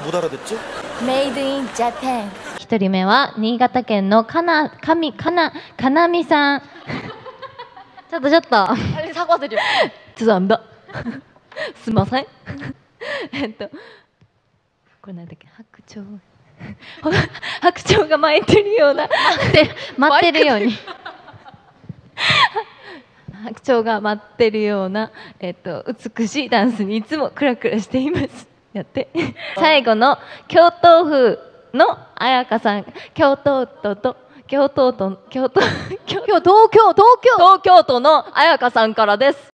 못 알아듣지? Made in Japan. 1人目は新潟県のかなみさん。ちょっと 빨리 사과드려. 죄송합니다. すいません。これなんだっけ、白鳥が巻いてるような待ってるように白鳥が待ってるような、美しいダンスにいつもクラクラしています。やって最後の京都府の彩香さん、東京都の彩香さんからです。